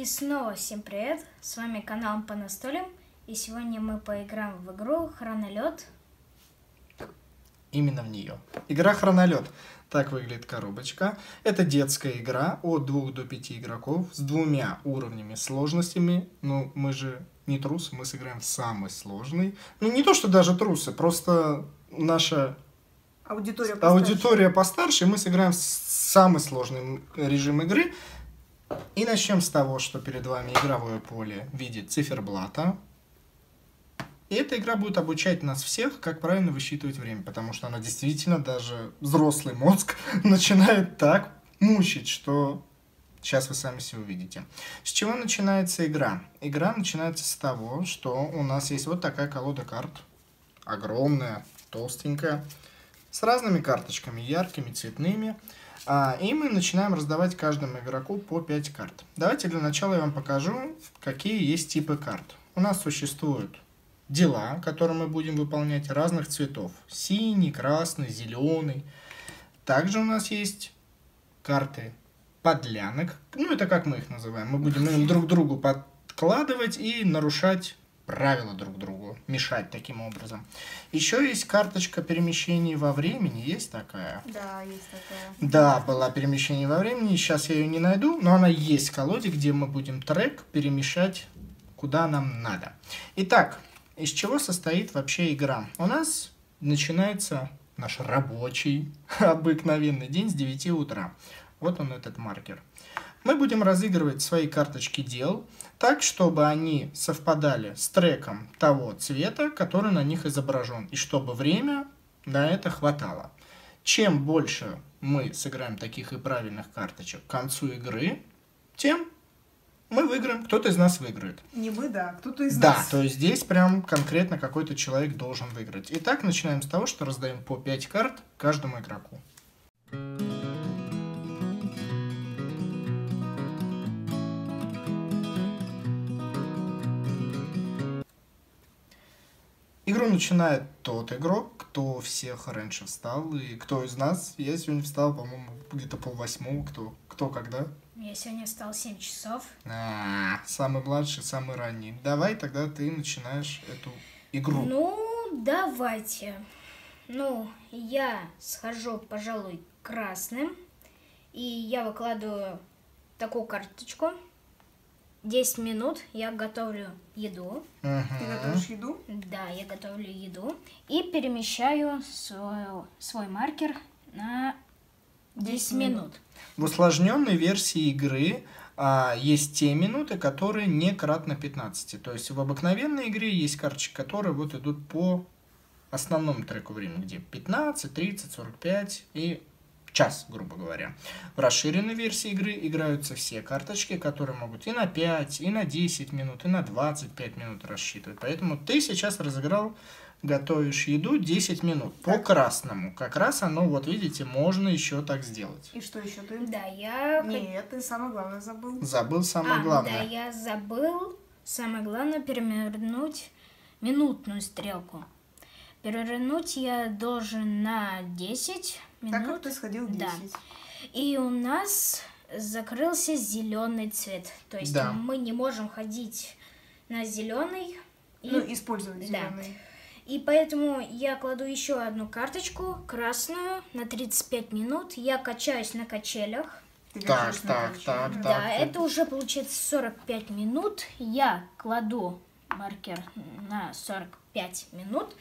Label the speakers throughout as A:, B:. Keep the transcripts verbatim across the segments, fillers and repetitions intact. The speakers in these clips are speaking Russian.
A: снова всем привет, с вами канал по настолям, и сегодня мы поиграем в игру Хронолет.
B: Именно в нее. Игра Хронолет. Так выглядит коробочка. Это детская игра от двух до пяти игроков с двумя уровнями сложностями. Ну, мы же не трусы, мы сыграем в самый сложный. Ну, не то, что даже трусы, просто наша
C: аудитория постарше,
B: аудитория постарше мы сыграем в самый сложный режим игры. И начнем с того, что перед вами игровое поле в виде циферблата. И эта игра будет обучать нас всех, как правильно высчитывать время, потому что она действительно, даже взрослый мозг начинает так мучить, что сейчас вы сами все увидите. С чего начинается игра? Игра начинается с того, что у нас есть вот такая колода карт, огромная, толстенькая, с разными карточками, яркими, цветными. И мы начинаем раздавать каждому игроку по пять карт. Давайте для начала я вам покажу, какие есть типы карт. У нас существуют дела, которые мы будем выполнять разных цветов. Синий, красный, зеленый. Также у нас есть карты подлянок. Ну, это как мы их называем. Мы будем им друг другу подкладывать и нарушать правила друг другу. Мешать таким образом. Еще есть карточка перемещений во времени. Есть такая?
C: Да, есть такая.
B: Да, была перемещение во времени. Сейчас я ее не найду, но она есть в колоде, где мы будем трек перемещать куда нам надо. Итак, из чего состоит вообще игра? У нас начинается наш рабочий, обыкновенный день с девяти утра. Вот он, этот маркер. Мы будем разыгрывать свои карточки дел так, чтобы они совпадали с треком того цвета, который на них изображен, и чтобы время на это хватало. Чем больше мы сыграем таких и правильных карточек к концу игры, тем мы выиграем, кто-то из нас выиграет.
C: Не мы, да, кто-то из
B: да,
C: нас.
B: Да, то есть здесь прям конкретно какой-то человек должен выиграть. Итак, начинаем с того, что раздаем по пять карт каждому игроку. Игру начинает тот игрок, кто всех раньше встал, и кто из нас. Я сегодня встал, по-моему, где-то полвосьмого, кто, кто когда.
A: Я сегодня встал в семь часов.
B: А, самый младший, самый ранний. Давай тогда ты начинаешь эту игру.
A: Ну, давайте. Ну, я схожу, пожалуй, красным. И я выкладываю такую карточку. десять минут я готовлю еду.
B: Uh-huh.
C: Ты готовишь еду?
A: Да, я готовлю еду. И перемещаю свой, свой маркер на десять минут.
B: В усложненной версии игры а, есть те минуты, которые не кратно пятнадцати. То есть в обыкновенной игре есть карточки, которые вот идут по основному треку времени, где пятнадцать, тридцать, сорок пять и час, грубо говоря. В расширенной версии игры играются все карточки, которые могут и на пять, и на десять минут, и на двадцать пять минут рассчитывать. Поэтому ты сейчас разыграл, готовишь еду десять минут по
C: так.
B: красному. Как раз оно, вот видите, можно еще так сделать.
C: И что еще ты?
A: Да, я...
C: Нет, ты самое главное забыл.
B: Забыл самое
A: а,
B: главное.
A: Да, я забыл. Самое главное перевернуть минутную стрелку. Перевернуть я должен на десять минут.
C: Так как ты сходил десять.
A: Да. И у нас закрылся зеленый цвет. То есть
B: да.
A: мы не можем ходить на зеленый. И...
C: Ну, использовать
A: да.
C: зеленый.
A: И поэтому я кладу еще одну карточку, красную, на тридцать пять минут. Я качаюсь на качелях.
C: Ты
B: так,
C: на
B: так,
C: качелях.
B: так,
A: Да,
B: так.
A: это уже получается сорок пять минут. Я кладу маркер на сорок пять минут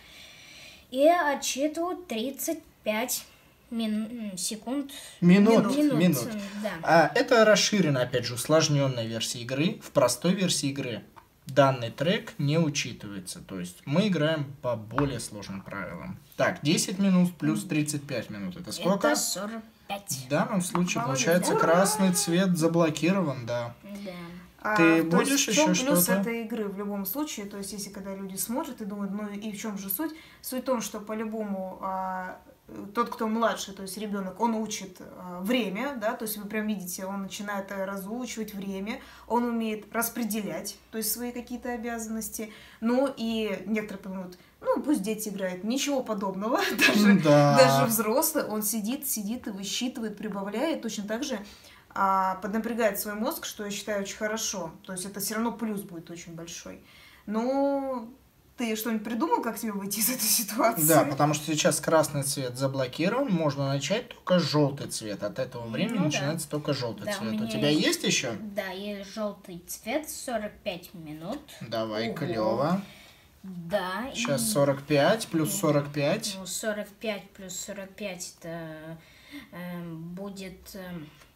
A: и отсчитываю тридцать пять мин... секунд.
B: Минут,
A: минут.
B: минут.
A: Да.
B: А, это расширенная, опять же, усложненная версия игры. В простой версии игры данный трек не учитывается. То есть мы играем по более сложным правилам. Так, десять минут плюс тридцать пять минут. Это сколько?
A: Это сорок пять.
B: В данном случае,
C: Молодец.
B: получается,
C: Ура!
B: красный цвет заблокирован, да.
A: Да.
C: А,
B: Ты
C: то
B: будешь
C: есть, в чем
B: еще
C: плюс
B: что-то?
C: этой игры в любом случае? То есть, если когда люди смотрят и думают, ну и в чем же суть? Суть в том, что по-любому а, тот, кто младше, то есть ребенок, он учит а, время, да, то есть вы прям видите, он начинает разучивать время, он умеет распределять, то есть свои какие-то обязанности. Ну и некоторые думают, ну пусть дети играют, ничего подобного, даже,
B: да.
C: даже взрослый, он сидит, сидит и высчитывает, прибавляет, точно так же. а, поднапрягает свой мозг, что я считаю очень хорошо. То есть это все равно плюс будет очень большой. Ну, ты что-нибудь придумал, как тебе выйти из этой ситуации?
B: Да, потому что сейчас красный цвет заблокирован, можно начать только желтый цвет. От этого времени
A: Ну,
B: начинается
A: да.
B: только желтый
A: Да, у
B: цвет. У,
A: меня
B: тебя
A: есть-
B: есть еще?
A: Да, есть желтый цвет, сорок пять минут.
B: Давай,
C: Ого.
B: клево.
A: Да.
B: Сейчас
A: и-
B: сорок пять плюс сорок пять.
A: Ну, сорок пять плюс сорок пять это э, будет э,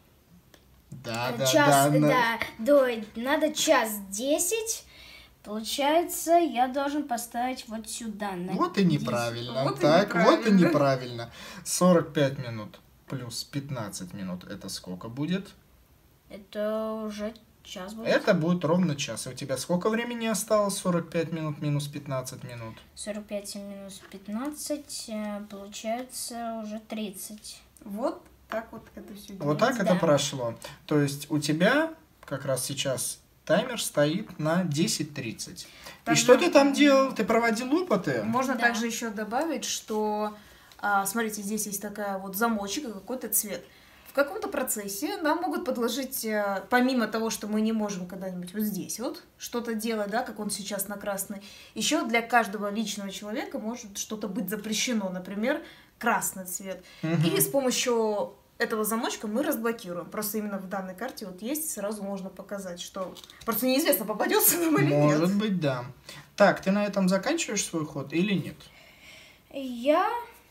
B: Да, да,
A: час,
B: да. на-
A: да, до, надо час десять. Получается, я должен поставить вот сюда. На
B: Вот и неправильно.
C: Вот и
B: так, вот и
C: неправильно.
B: неправильно. сорок пять минут плюс пятнадцать минут. Это сколько будет?
A: Это уже час будет.
B: Это будет ровно час. И у тебя сколько времени осталось? сорок пять минут минус пятнадцать минут.
A: сорок пять минус пятнадцать, э, получается уже тридцать.
C: Вот так вот это все
B: Вот так
A: Да.
B: это прошло. То есть у тебя как раз сейчас таймер стоит на десять тридцать. И
C: Также-
B: что ты там делал? Ты проводил опыты?
C: Можно
A: Да.
C: также еще добавить, что, а, смотрите, здесь есть такая вот замочек и какой-то цвет. В каком-то процессе нам могут подложить, э, помимо того, что мы не можем когда-нибудь вот здесь вот что-то делать, да, как он сейчас на красный, еще для каждого личного человека может что-то быть запрещено, например, красный цвет.
B: Мгм.
C: И с помощью этого замочка мы разблокируем. Просто именно в данной карте вот есть, сразу можно показать, что просто неизвестно, попадется нам или нет.
B: Может быть, да. Так, ты на этом заканчиваешь свой ход или нет?
A: Я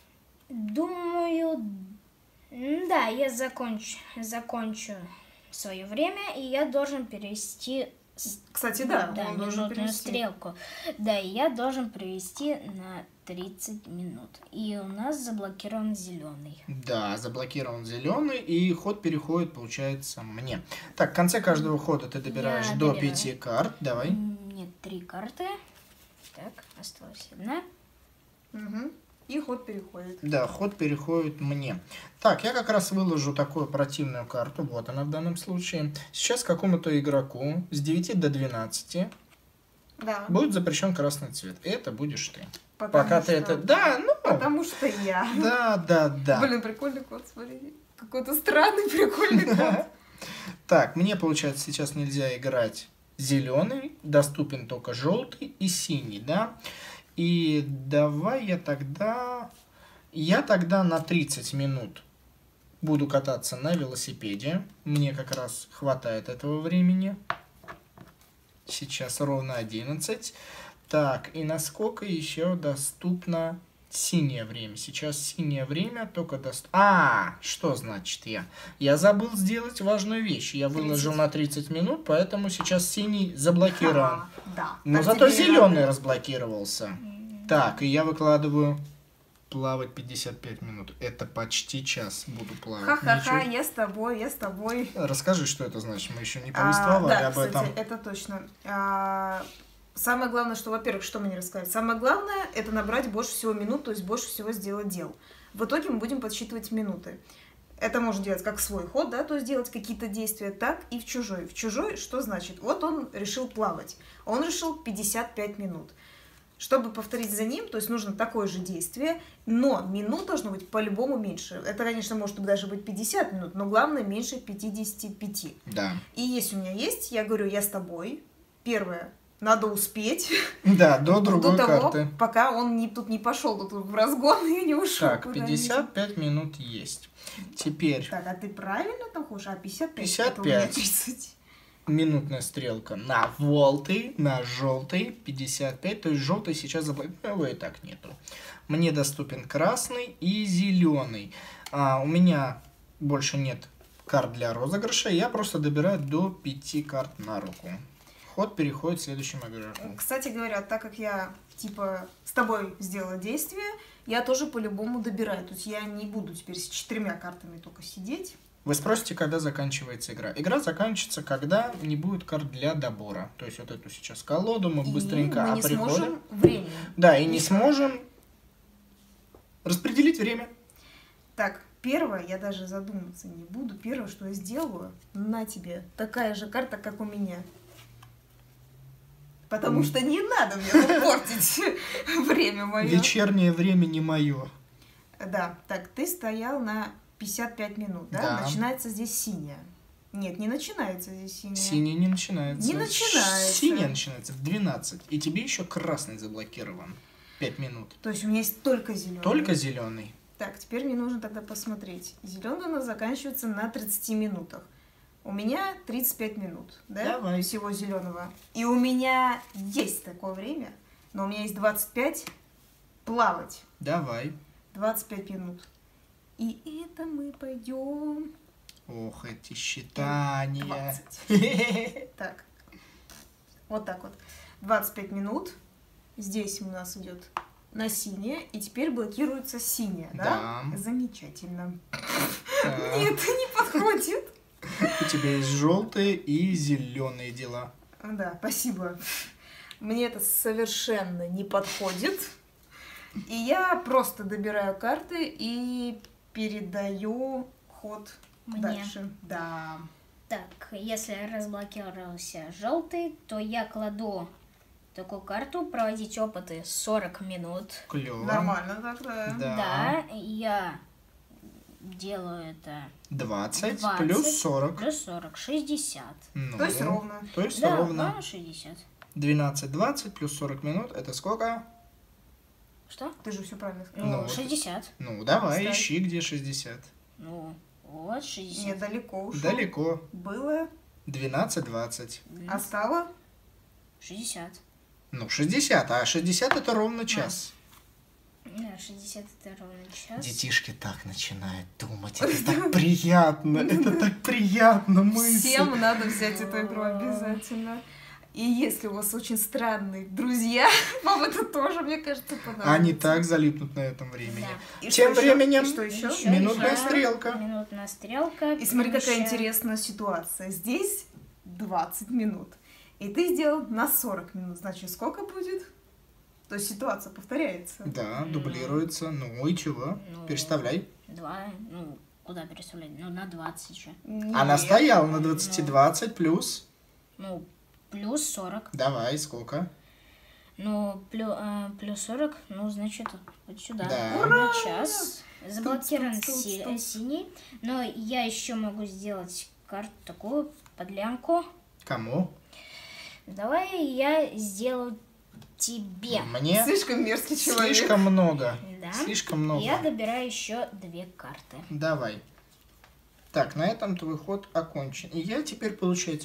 A: думаю, м, да, я закончу, закончу свое время, и я должен перевести с-
C: Кстати, да,
A: да,
C: он должен
A: минутную
C: перевести.
A: стрелку. Да, и я должен перевести на тридцать минут. И у нас заблокирован зеленый.
B: Да, заблокирован зеленый, и ход переходит, получается, мне. Так, в конце каждого хода ты добираешь
A: Я
B: до
A: добираю.
B: пяти карт. Давай.
A: Нет, три карты. Так, осталась одна.
C: Мгм. И ход переходит.
B: Да, ход переходит мне. Так, я как раз выложу такую противную карту. Вот она в данном случае. Сейчас какому-то игроку с девяти до двенадцати
C: Да.
B: будет запрещен красный цвет. И это будешь ты.
C: Потому
B: Пока ты
C: что-
B: это... Да, ну...
C: Потому что я.
B: Да, да, да.
C: Блин, прикольный кот, смотрите. Какой-то странный прикольный кот.
B: Так, мне, получается, сейчас нельзя играть зеленый, доступен только желтый и синий, да? И давай я тогда... Я тогда на тридцать минут буду кататься на велосипеде. Мне как раз хватает этого времени. Сейчас ровно одиннадцать. Так, и насколько еще доступно синее время? Сейчас синее время только доступно... А, что значит я? Я забыл сделать важную вещь. Я выложил
C: тридцать.
B: на тридцать минут, поэтому сейчас синий заблокирован.
C: Ха, Да.
B: Но
C: Так
B: зато
C: тебе и
B: зеленый
C: надо.
B: разблокировался. Так, и я выкладываю плавать пятьдесят пять минут. Это почти час буду плавать.
C: Ха-ха-ха,
B: Ничего.
C: я с тобой, я с тобой.
B: Расскажи, что это значит. Мы еще не
C: А,
B: повествовали
C: да,
B: об
C: кстати,
B: этом.
C: это точно. А, самое главное, что, во-первых, что мне рассказать? Самое главное, это набрать больше всего минут, то есть больше всего сделать дел. В итоге мы будем подсчитывать минуты. Это можно делать как свой ход, да, то есть делать какие-то действия, так и в чужой. В чужой что значит? Вот он решил плавать. Он решил пятьдесят пять минут. Чтобы повторить за ним, то есть нужно такое же действие, но минут должно быть по-любому меньше. Это, конечно, может даже быть пятьдесят минут, но главное меньше пятидесяти пяти.
B: Да.
C: И если у меня есть, я говорю, я с тобой. Первое, надо успеть
B: Да, до другой
C: до того,
B: карты.
C: пока он не, тут не пошел тут в разгон и не ушел.
B: Так,
C: куда-нибудь.
B: пятьдесят пять минут есть. Теперь
C: Так, а ты правильно там хочешь? А пятьдесят пять?
B: пятьдесят
C: Это у меня
B: пять.
C: тридцать.
B: минутная стрелка на волтый, на желтый, пятьдесят пять. То есть желтый сейчас заблокирован, его и так нету. Мне доступен красный и зеленый. А, у меня больше нет карт для розыгрыша. Я просто добираю до пяти карт на руку. Ход переходит к следующему игроку.
C: Кстати говоря, так как я, типа, с тобой сделала действие, я тоже по-любому добираю. То есть я не буду теперь с четырьмя картами только сидеть.
B: Вы спросите, когда заканчивается игра. Игра заканчивается, когда не будет карт для добора. То есть вот эту сейчас колоду мы быстренько
C: и мы не
B: приходим.
C: сможем времени.
B: Да, и не сможем распределить время.
C: Так, первое, я даже задуматься не буду. Первое, что я сделаю, на тебе такая же карта, как у меня. Потому
B: М.
C: что не надо мне тут портить время мое.
B: Вечернее время не мое.
C: Да, так, ты стоял на пятьдесят пять минут, да?
B: Да.
C: Начинается здесь синяя. Нет, не начинается здесь синяя.
B: Синий не начинается.
C: Не начинается.
B: Синяя начинается в двенадцать. И тебе еще красный заблокирован. пять минут.
C: То есть у меня есть только зеленый.
B: Только зеленый.
C: Так, теперь мне нужно тогда посмотреть. Зеленый у нас заканчивается на тридцати минутах. У меня тридцать пять минут, да?
B: Давай.
C: Всего зеленого. И у меня есть такое время, но у меня есть двадцать пять плавать.
B: Давай.
C: двадцать пять минут. И это мы пойдем.
B: Ох, эти считания.
C: двадцать. Так. Вот так вот. двадцать пять минут. Здесь у нас идет на синее, и теперь блокируется синяя, да?
B: Да.
C: Замечательно.
B: Так,
C: Нет, не подходит.
B: у тебя есть желтые и зеленые дела.
C: Да, спасибо. Мне это совершенно не подходит. И я просто добираю карты и передаю ход
A: Мне.
C: дальше. Да.
A: Так, если разблокировался желтый, то я кладу такую карту, проводить опыты сорок минут.
B: Клево.
C: Нормально тогда.
B: Да.
A: Да, я делаю это
B: двадцать,
A: двадцать
B: плюс сорок.
A: плюс сорок, шестьдесят.
B: Ну,
C: То есть ровно.
B: То есть
A: Да,
B: ровно.
A: да, шестьдесят.
B: двенадцать, двадцать плюс сорок минут. Это сколько?
A: Что?
C: Ты же все правильно сказал.
A: Ну,
B: Ну, вот.
A: шестьдесят.
B: Ну, давай,
C: Ставь.
B: ищи, где шестьдесят.
A: Ну, вот шестьдесят.
C: Нет, далеко ушел.
B: Далеко.
C: Было,
B: двенадцать, двадцать.
C: а стало?
A: шестьдесят.
B: Ну, шестьдесят, а шестьдесят это ровно час.
A: Да, шестьдесят это ровно час.
B: Детишки так начинают думать. Это так приятно. Это так приятно мысль.
C: Всем надо взять эту игру обязательно. И если у вас очень странные друзья, вам это тоже, мне кажется, понравится.
B: Они так залипнут на этом времени.
A: Да.
C: И
B: Тем
C: что
B: временем-
C: еще? И что еще?
A: Ещё,
B: Минутная
A: ещё.
B: стрелка.
A: Минутная стрелка.
C: И смотри, какая
A: Ещё.
C: интересная ситуация. Здесь двадцать минут. И ты сделал на сорок минут. Значит, сколько будет? То есть ситуация повторяется.
B: Да, дублируется. Ну и чего?
A: Ну,
B: Переставляй.
A: Два, ну, куда переставлять? Ну, на двадцать же.
B: Она
C: Нет.
B: стояла на двадцати, двадцать плюс.
A: Ну, плюс сорок.
B: Давай, сколько?
A: Ну, плю, э, плюс сорок, ну, значит, вот сюда.
B: Да.
A: Ровно час. Заблокирован
C: Стоп, стоп,
A: си-
C: стоп.
A: синий. Но я еще могу сделать карту такую, подлянку.
B: Кому?
A: Давай я сделаю тебе.
B: Мне
C: Слишком мерзкий человек.
B: слишком много.
A: Да.
B: Слишком много.
A: Я добираю еще две карты.
B: Давай. Так, на этом твой ход окончен. И я теперь, получается...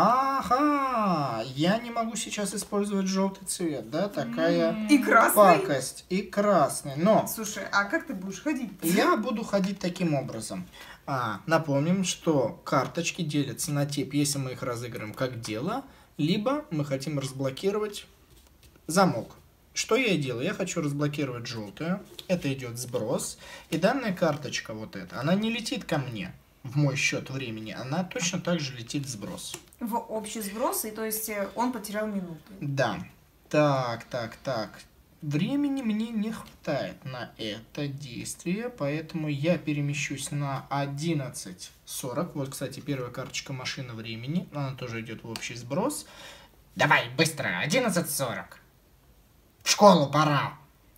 B: Ага, я не могу сейчас использовать желтый цвет, да? Такая
C: И красный.
B: пакость. И красный. Но
C: Слушай, а как ты будешь ходить?
B: я буду ходить таким образом. А, напомним, что карточки делятся на тип, если мы их разыграем как дело, либо мы хотим разблокировать замок. Что я делаю? Я хочу разблокировать желтую. Это идет сброс. И данная карточка вот эта, она не летит ко мне в мой счет времени. Она точно так же летит в сброс.
C: В общий сброс, и то есть э, он потерял минуты.
B: Да. Так, так, так. Времени мне не хватает на это действие, поэтому я перемещусь на одиннадцать сорок. Вот, кстати, первая карточка машина времени. Она тоже идет в общий сброс. Давай, быстро, одиннадцать сорок. В школу пора.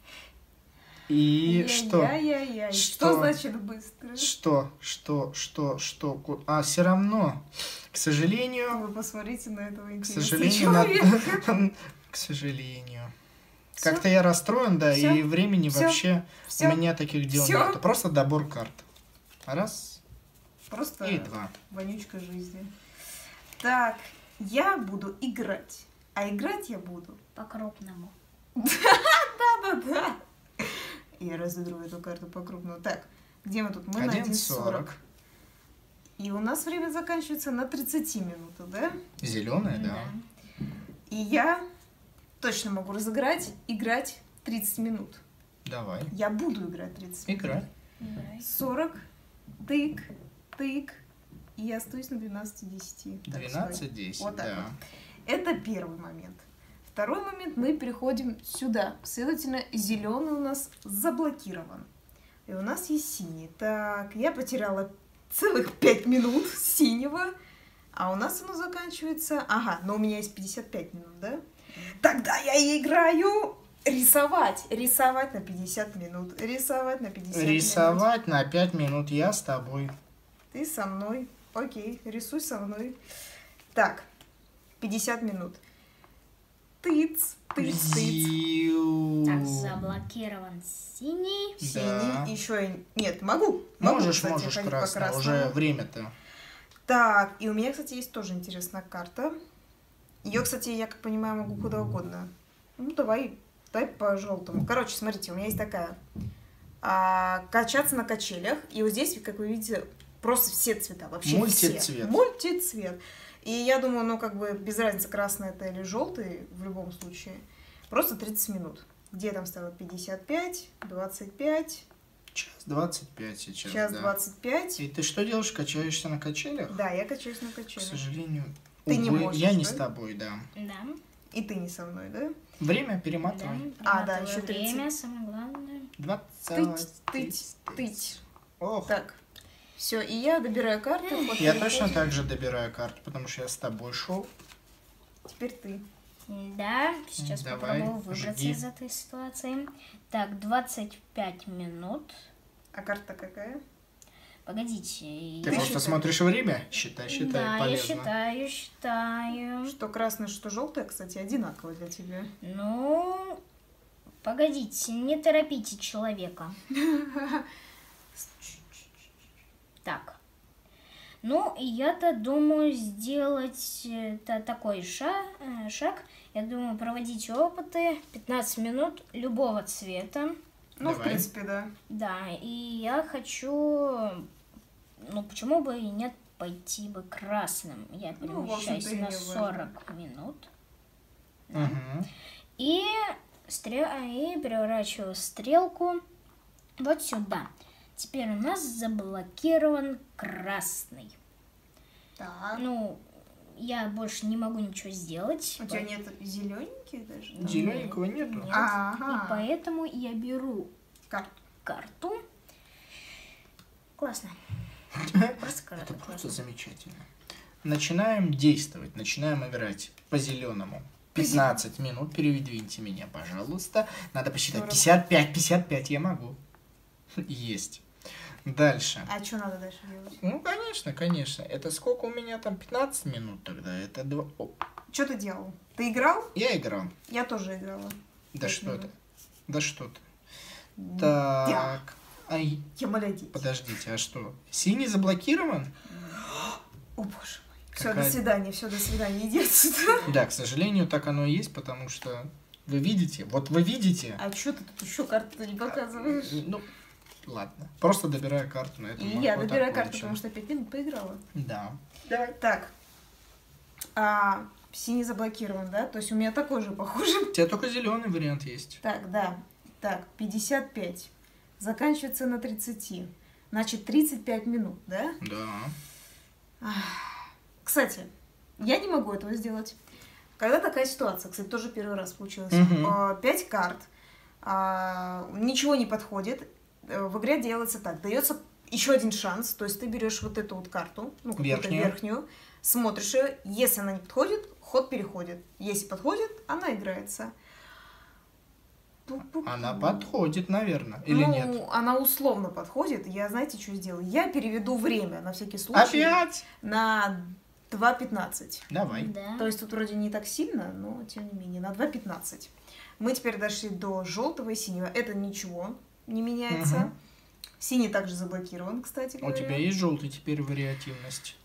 B: И что?
C: Яй-яй-яй.
B: Что?
C: Что значит быстро?
B: Что? Что? Что? Что? Ку- А, все равно, к сожалению,
C: Вы посмотрите на этого
B: к
C: интересного
B: сожалению, на-
C: человека.
B: к сожалению.
C: Всё?
B: Как-то я расстроен, да,
C: Всё?
B: и времени
C: Всё?
B: вообще
C: Всё?
B: у меня таких дел
C: Всё?
B: нет. Просто добор карт. Раз
C: Просто
B: и два.
C: вонючка жизни. Так, я буду играть. А играть я буду.
A: По-крупному.
C: Да-да-да. Я разыгрываю эту карту по-крупному. Так, где мы тут? Мы на
B: один
C: один сорок.
B: сорок.
C: И у нас время заканчивается на тридцати минутах, да?
B: Зеленая, да.
C: И я точно могу разыграть, играть тридцать минут.
B: Давай.
C: Я буду играть тридцать минут.
B: Играй.
A: Играй.
C: сорок, тык, тык. И я остаюсь на двенадцати десяти. Так, стой.
B: двенадцать десять,
C: Вот так
B: да.
C: вот. Это первый момент. Второй момент, мы переходим сюда. Следовательно, зеленый у нас заблокирован. И у нас есть синий. Так, я потеряла целых пять минут синего. А у нас оно заканчивается... Ага, но у меня есть пятьдесят пять минут, да? Тогда я и играю рисовать. Рисовать на пятьдесят минут. Рисовать на пятьдесят минут.
B: Рисовать на пять минут я с тобой.
C: Ты со мной. Окей, рисуй со мной. Так, пятьдесят минут. Тыц, тыц, тыц.
B: Зиу.
A: Так, заблокирован синий.
B: Да.
C: Синий. Еще я... Нет, могу. Могу,
B: Можешь,
C: кстати,
B: можешь,
C: ходить по
B: красный.
C: красному.
B: Уже время-то.
C: Так, и у меня, кстати, есть тоже интересная карта. Ее, кстати, я, как понимаю, могу куда угодно. Ну, давай, дай по желтому. Короче, смотрите, у меня есть такая. А, качаться на качелях. И вот здесь, как вы видите, просто все цвета. Вообще
B: Мультицвет.
C: все. Мультицвет. И я думаю, ну, как бы, без разницы, красный это или желтый, в любом случае. Просто тридцать минут. Где я там ставила? пятьдесят пять, двадцать пять.
B: Час двадцать пять сейчас,
C: Час
B: да.
C: двадцать пять.
B: И ты что делаешь? Качаешься на качелях?
C: Да, я качаюсь на
B: К
C: качелях.
B: сожалению,
C: Ты не
B: увы,
C: можешь,
B: я не
C: да?
B: с тобой, да.
A: Да.
C: И ты не со мной, да?
B: Время
A: Да.
B: перематывай.
C: А, да,
A: Приматываю
C: еще тридцать.
A: время, самое главное.
B: двадцать.
C: Тыть, тыть, тыть.
B: Ох.
C: Так, все, и я добираю карты. ход
B: Я
C: переходит.
B: точно так же добираю карту, потому что я с тобой шел.
C: Теперь ты.
A: Да, сейчас
B: Давай,
A: попробую выбраться
B: жги.
A: из этой ситуации. Так, двадцать пять минут.
C: А карта какая?
A: Погодите.
B: Ты
A: я-
B: просто
C: считай.
B: смотришь время? Считай, считай,
A: Да, я
B: полезно.
A: считаю, считаю.
C: Что красное, что желтое, кстати, одинаково для тебя.
A: Ну, погодите, не торопите человека. Так. Ну, я-то думаю сделать э, та- такой ша- э, шаг. Я думаю, проводить опыты пятнадцать минут любого цвета.
C: Ну, в
B: Давай.
C: принципе, да.
A: Да, и я хочу, ну, почему бы и нет, пойти бы красным. Я
C: Ну, в
A: перемещаюсь
C: общем-то, и
A: на
C: не важно.
A: сорок минут.
B: Мгм.
A: И, стрел... и переворачиваю стрелку вот сюда. Теперь у нас заблокирован красный.
C: Так.
A: Ну, я больше не могу ничего сделать.
C: У тебя нет зелененьких даже? да?
B: Зелененького нету.
A: Нет.
C: Ага.
A: И поэтому я беру
C: Карту.
A: карту. Классно. Просто карта
B: Это просто
A: классно.
B: замечательно. Начинаем действовать, начинаем играть по-зеленому. пятнадцать минут, переведите меня, пожалуйста. Надо посчитать.
C: сорок.
B: пятьдесят пять, пятьдесят пять я могу. Есть. Дальше.
C: А что надо дальше делать?
B: Ну, конечно, конечно. Это сколько у меня там? пятнадцать минут тогда. Это два... О,
C: Что ты делал? Ты играл?
B: я играл.
C: Я тоже играла.
B: Да
C: Пять
B: что
C: минут.
B: ты? Да что ты?
C: Да.
B: Так. Ай,
C: Я молодец.
B: подождите, а что? Синий заблокирован?
C: О, боже мой. Все,
B: Какая-
C: до свидания, все, до свидания. Иди отсюда.
B: Да, к сожалению, так оно и есть, потому что вы видите, вот вы видите.
C: А что ты тут еще карты не показываешь?
B: Ну, ладно. Просто добираю карту на
C: И
B: этом.
C: я
B: вот
C: добираю
B: так
C: карту,
B: получим.
C: потому что пять минут поиграла.
B: Да.
C: Так. А, синий заблокирован, да? То есть у меня такой же похожий.
B: У тебя только зеленый вариант есть.
C: Так, да. Так, пятьдесят пять. Заканчивается на тридцати. Значит, тридцать пять минут, да?
B: Да.
C: Кстати, я не могу этого сделать. Когда такая ситуация, кстати, тоже первый раз получилось.
B: Мгм.
C: А, Пять карт. а, Ничего не подходит. Э, В игре делается так. Дается еще один шанс. То есть ты берешь вот эту вот карту, ну, какую-то
B: Верхнюю.
C: верхнюю, смотришь ее. Если она не подходит, ход переходит. Если подходит, она играется. Пу-пу-пу.
B: Она подходит, наверное. Или
C: ну,
B: нет?
C: она условно подходит. Я, знаете, что сделаю? Я переведу время на всякий случай
B: Опять?
C: на два пятнадцать.
B: Давай.
A: Да.
C: То есть тут вроде не так сильно, но тем не менее, на два пятнадцать. Мы теперь дошли до желтого и синего. Это ничего не меняется.
B: Мгм.
C: Синий также заблокирован, кстати
B: У
C: говоря.
B: тебя есть желтый теперь вариативность.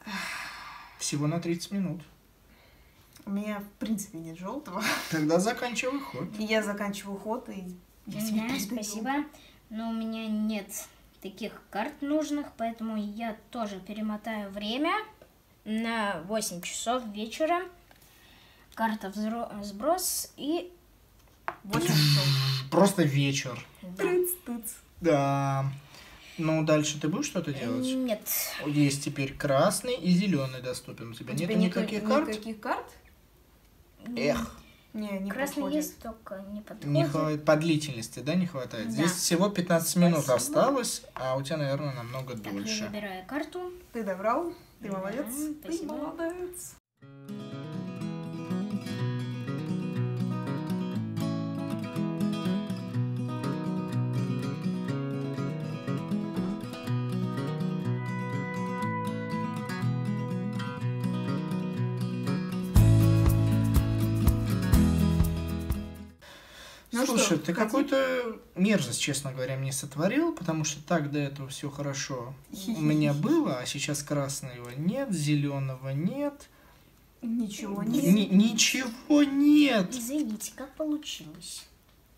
B: Всего на тридцать минут.
C: У меня, в принципе, нет желтого.
B: Тогда заканчивай ход.
C: И я заканчиваю ход, и я тебе
A: Да,
C: передаю.
A: спасибо. Но у меня нет таких карт нужных, поэтому я тоже перемотаю время на восемь часов вечера. Карта взро- сброс и...
C: восемь часов.
B: Просто вечер.
A: Да.
C: Тыц-тыц.
B: Да. Ну, дальше ты будешь что-то делать?
A: Нет.
B: Есть теперь красный и зеленый доступен. У тебя
C: У
B: нет
C: тебя
B: никаких
C: никак-
B: карт?
C: Никаких карт?
B: Эх,
C: Не, не
A: Красный
C: подходит.
A: есть, только не подходит.
B: не хватает по длительности, да, не хватает?
A: Да.
B: Здесь всего пятнадцать минут
A: Спасибо.
B: осталось, а у тебя, наверное, намного
A: Так, я
B: дольше.
A: выбираю карту.
C: Ты добрал? Ты
A: Да,
C: молодец? Ты
A: спасибо.
C: молодец.
B: Слушай,
C: что,
B: ты
C: хотим?
B: какую-то мерзость, честно говоря, мне сотворил, потому что так до этого все хорошо у меня было, а сейчас красного нет, зеленого нет.
C: Ничего
B: Ни-
C: нет.
B: ничего нет.
A: Извините, как получилось?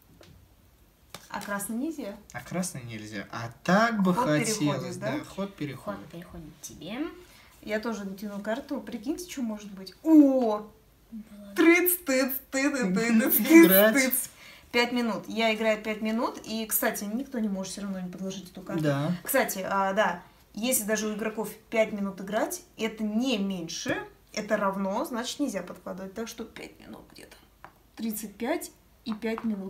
C: А красный нельзя.
B: А красный нельзя. А так бы
C: Ход
B: хотелось,
C: переходит,
B: да?
C: да?
B: Ход переходит.
A: Ход переходит тебе.
C: Я тоже натяну карту. Прикиньте, что может быть. О! Трыц, тыц, ты, ты, ты, тыц, тыц,
B: Играть.
C: тыц. Пять минут. Я играю пять минут. И, кстати, никто не может все равно не подложить эту карту.
B: Да.
C: Кстати, а, да, если даже у игроков пять минут играть, это не меньше, это равно, значит нельзя подкладывать. Так что пять минут где-то. тридцать пять и пять минут.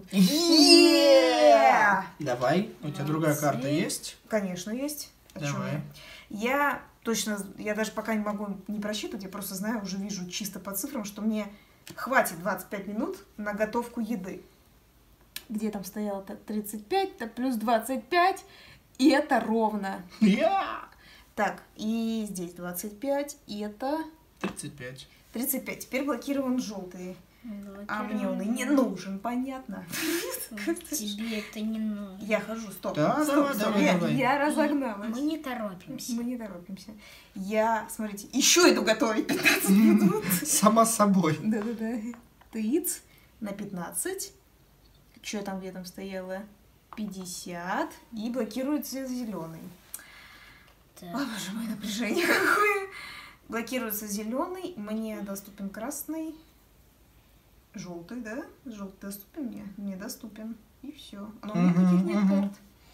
B: Yeah! Давай. У тебя другая
A: Молодцы.
B: карта есть?
C: Конечно, есть. О чём
B: Давай.
C: я? Я точно, я даже пока не могу не просчитывать, я просто знаю, уже вижу чисто по цифрам, что мне хватит двадцать пять минут на готовку еды. Где там стояло-то тридцать пять, то плюс двадцать пять, и это ровно.
B: Я!
C: Так, и здесь двадцать пять, и это
B: тридцать пять.
C: тридцать пять. Теперь блокирован желтый. А мне он и не нужен, понятно.
A: Тебе это не нужно.
C: Я хожу, стоп.
B: Да,
C: стоп,
B: давай,
C: стоп.
B: давай,
C: я,
B: давай.
C: я разогналась.
A: Мы не торопимся.
C: Мы не торопимся. Я, смотрите, еще иду готовить пятнадцать минут.
B: Сама собой.
C: Да-да-да. Тыц на пятнадцать. Что там, где там стояло? пятьдесят. И блокируется зеленый.
A: Так.
C: О, боже мой, напряжение какое. Блокируется зеленый. Мне доступен красный. Желтый, да? Желтый доступен мне? Мне доступен. И все. Но у меня
B: Мгм,
C: таких нет
B: мгм.
C: карт.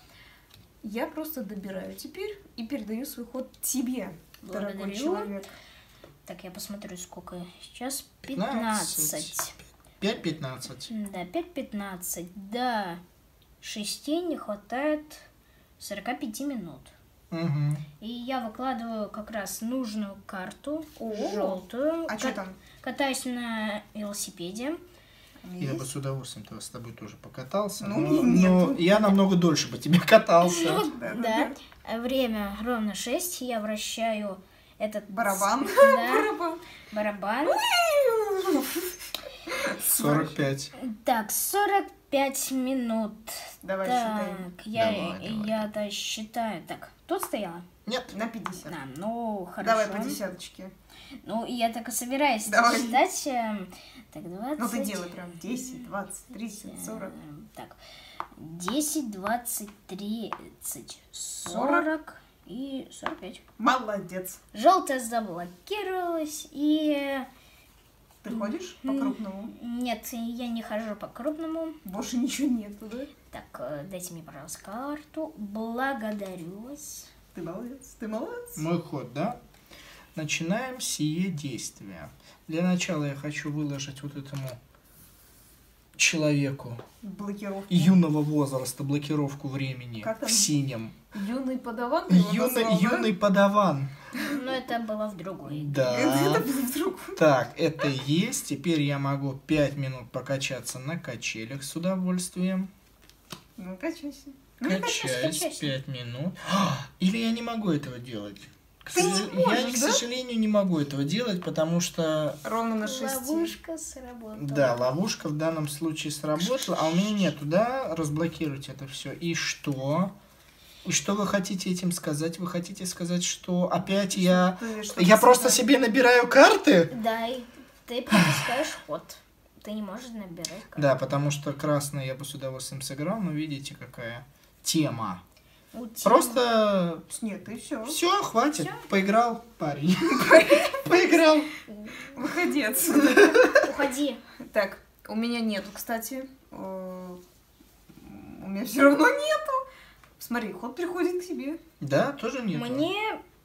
C: Я просто добираю теперь и передаю свой ход тебе, дорогой
A: Благодарю.
C: человек.
A: Так, я посмотрю, сколько сейчас.
B: Пятнадцать.
A: пятнадцать.
B: пять пятнадцать.
A: Да, пять пятнадцать. Да, шести не хватает сорока пяти минут.
B: Угу.
A: И я выкладываю как раз нужную карту,
C: О,
A: желтую.
C: А что
A: Кат-
C: там?
A: Катаюсь на велосипеде.
B: Я бы с удовольствием -то с тобой тоже покатался,
C: Ну,
B: но,
C: мне нету.
B: но я намного дольше бы тебе катался.
C: Да, да,
A: Да.
C: да.
A: Время ровно шесть. Я вращаю этот
C: Барабан.
A: Да,
C: Барабан.
A: барабан.
B: сорок пять.
A: Так, сорок пять минут.
C: Давай
A: Так,
C: считаем.
A: я,
B: Давай, давай.
A: я досчитаю. Так, тут стояла?
B: Нет.
C: На пятьдесят.
A: Да, ну, хорошо.
C: Давай по десяточке.
A: Ну, я так и собираюсь
C: Давай.
A: считать. эм, Так, двадцать.
C: Ну ты делай прям десять, двадцать, тридцать, сорок.
A: эм, Так, десять, двадцать, тридцать,
C: Сорок.
A: сорок и сорок пять.
C: Молодец.
A: Желтая заблокировалась и...
C: Ты ходишь по
A: М.
C: крупному?
A: Нет, я не хожу по крупному.
C: Больше ничего нету, да?
A: Так, э, дайте мне, пожалуйста, карту. Благодарю вас.
C: Ты молодец, ты молодец.
B: Мой ход, да? Начинаем сие действие. Для начала я хочу выложить вот этому человеку
C: Блокировка.
B: юного возраста блокировку времени
C: Как там?
B: в синем.
C: Юный подаван ты его
B: Юный,
C: назвал, да?
B: юный подаван.
A: Но это было в другой.
C: Это,
B: Да.
C: это было вдруг.
B: Так, это есть. Теперь я могу пять минут покачаться на качелях с удовольствием.
C: Ну, качайся.
B: Качаюсь
A: качайся.
B: пять минут. А, или я не могу этого делать. К
C: Ты не
B: сожал- я,
C: можешь,
B: к
C: да?
B: сожалению, не могу этого делать, потому что,
C: Ровно на шести.
A: Ловушка сработала.
B: да, ловушка в данном случае сработала, а у меня нету, да, разблокировать это все. И что? И что вы хотите этим сказать? Вы хотите сказать, что опять я...
C: Ты что-то
B: Я просто
C: создал.
B: себе набираю карты?
A: Да, и ты пропускаешь ход. Ты не можешь набирать карту.
B: Да, потому что красный я бы с удовольствием сыграл, но видите, какая тема.
A: У тебя-
B: Просто
C: Нет, ты все.
B: все, хватит.
A: Всё?
B: Поиграл парень. Поиграл.
C: Выходи отсюда.
A: Уходи.
C: Так, у меня нету, кстати. Э, У меня все равно нету. Смотри, ход приходит к тебе.
B: Да, тоже нет.
A: Мне...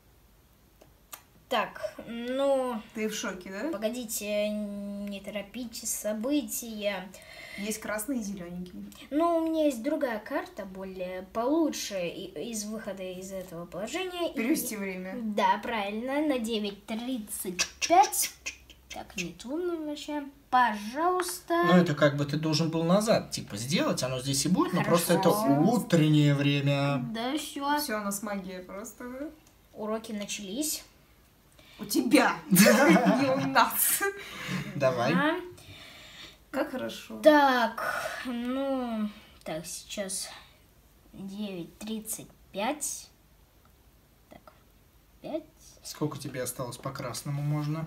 A: Так, ну,
C: Ты в шоке, да?
A: погодите, не торопите события.
C: Есть красный и зелененький.
A: Ну, у меня есть другая карта, более получше и- из выхода из этого положения. И-
C: Перевести время.
A: Да, правильно, на девять тридцать пять. Так, не тумно вообще. Пожалуйста.
B: Ну, это как бы ты должен был назад, типа, сделать, оно здесь и будет, но просто это
A: Хорошо.
B: утреннее время.
A: Да, все.
C: Все, у нас магия просто, да?
A: Уроки начались.
C: У тебя, не у нас.
B: Давай.
A: Да.
C: Как хорошо.
A: Так, ну, так, сейчас девять тридцать пять. Так, пять.
B: Сколько тебе осталось по красному можно?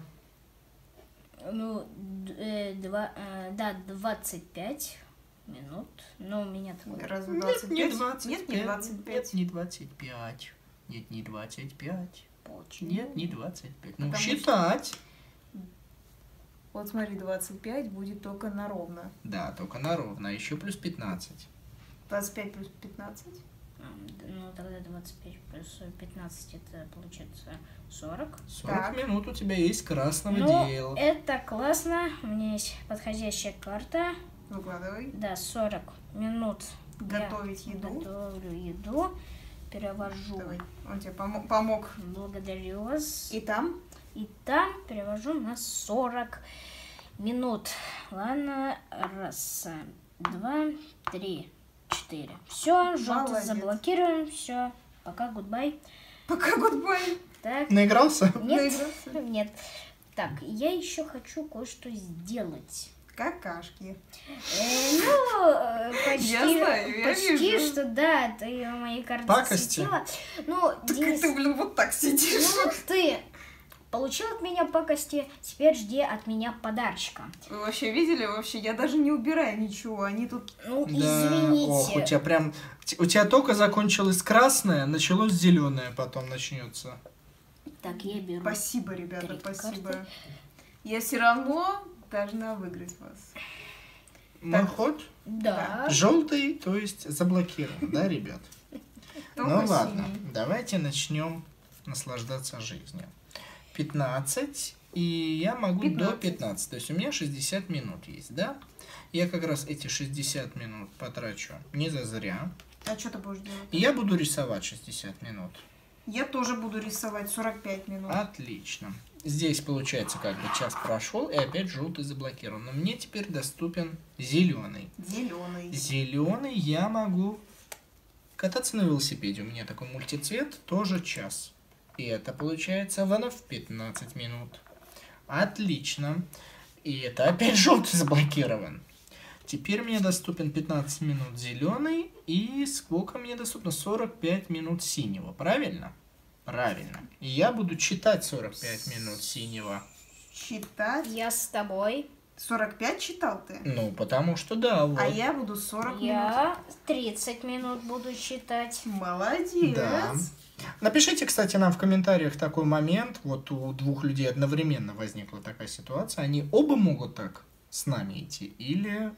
A: Ну, д- э, два, э, да, двадцать пять минут. Но у меня такой...
C: Разве
B: Нет,
C: двадцать пять?
B: не двадцать
C: Нет, не
B: пять.
C: двадцать пять.
B: Нет, не двадцать пять. Нет, не двадцать пять.
A: Почему?
B: Нет, не двадцать пять. Ну,
C: Потому
B: считать.
C: Вот смотри, двадцать пять будет только на ровно.
B: Да, только на ровно. А еще плюс пятнадцать.
C: двадцать пять плюс пятнадцать.
A: М, д- Ну, тогда двадцать пять плюс пятнадцать, это получается сорок.
B: сорок
C: Так.
B: минут у тебя есть красного
A: Ну,
B: дела.
A: это классно. У меня есть подходящая карта.
C: Выкладывай.
A: Да, сорок минут. я
C: Готовить еду.
A: Готовлю еду. Перевожу.
C: Давай. Он тебе помо- помог.
A: Благодарю вас.
C: И там?
A: И там перевожу на сорок минут. Ладно, раз, два, три, четыре. Все, желтый
C: Молодец.
A: заблокируем. Все, пока, гудбай.
C: Пока гудбай.
A: Так,
B: Наигрался?
A: нет,
C: Наигрался?
A: нет. Так, я еще хочу кое-что сделать.
C: Какашки.
A: Э, ну, э, почти,
C: Я знаю, я
A: почти
C: вижу.
A: что да, ты мои карты
B: Пакости.
A: засветила. Ну,
C: Так
A: Денис,
C: ты, блин, вот так сидишь.
A: ну вот ты получил от меня пакости, теперь жди от меня подарочка.
C: Вы вообще видели? Вообще, я даже не убираю ничего. Они тут...
A: Ну,
B: Да.
A: извините.
B: Ох, у тебя прям... У тебя только закончилось красное, началось зеленое, потом начнется.
A: Так, я беру.
C: Спасибо, ребята,
A: Три
C: спасибо.
A: карты.
C: Я все равно должна выиграть вас.
B: Мой ход
A: Да.
B: желтый, то есть заблокирован, да, ребят?
C: Только
B: Ну ладно,
C: синий.
B: давайте начнем наслаждаться жизнью. пятнадцать, и я могу до
C: пятнадцать.
B: пятнадцати. То есть у меня шестьдесят минут есть, да? Я как раз эти шестьдесят минут потрачу не зазря.
C: А что ты будешь делать?
B: И я буду рисовать шестьдесят минут.
C: Я тоже буду рисовать сорок пять минут.
B: Отлично. Здесь получается как бы час прошел, и опять желтый заблокирован. Но мне теперь доступен зеленый.
C: Зеленый.
B: Зеленый я могу кататься на велосипеде. У меня такой мультицвет, тоже час. И это получается вновь пятнадцать минут. Отлично. И это опять желтый заблокирован. Теперь мне доступен пятнадцать минут зеленый. И сколько мне доступно? сорок пять минут синего. Правильно? Правильно. И я буду читать сорок пять минут синего.
C: Читать.
A: Я с тобой.
C: сорок пять читал ты?
B: Ну, потому что да, вот.
C: А я буду сорок минут.
A: Я тридцать минут буду читать.
C: Молодец.
B: Да. Напишите, кстати, нам в комментариях такой момент. Вот у двух людей одновременно возникла такая ситуация. Они оба могут так с нами идти? Или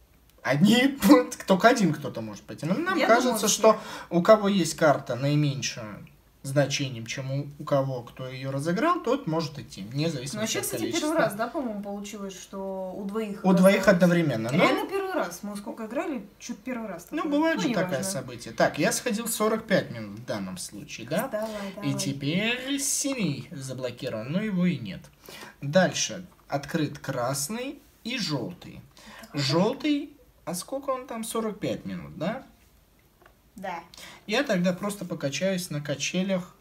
B: одни, только один кто-то может пойти? Но нам
C: Я
B: кажется,
C: думаю,
B: что у кого есть карта наименьшая значением, чем у, у кого, кто ее разыграл, тот может идти, вне
C: Ну,
B: зависимости
C: вообще,
B: от
C: кстати,
B: количества.
C: первый раз, да, по-моему, получилось, что у двоих...
B: У двоих
C: раздалось.
B: одновременно. Но,
C: Реально первый раз. Мы сколько играли, чуть первый раз.
B: ну,
C: такое.
B: бывает же
C: не
B: такое
C: важно.
B: событие. Так, я сходил сорок пять минут в данном случае, да?
C: Давай, давай.
B: И теперь синий заблокирован, но его и нет. Дальше открыт красный и желтый. Желтый, а сколько он там? сорок пять минут, да?
C: Да.
B: Я тогда просто покачаюсь на качелях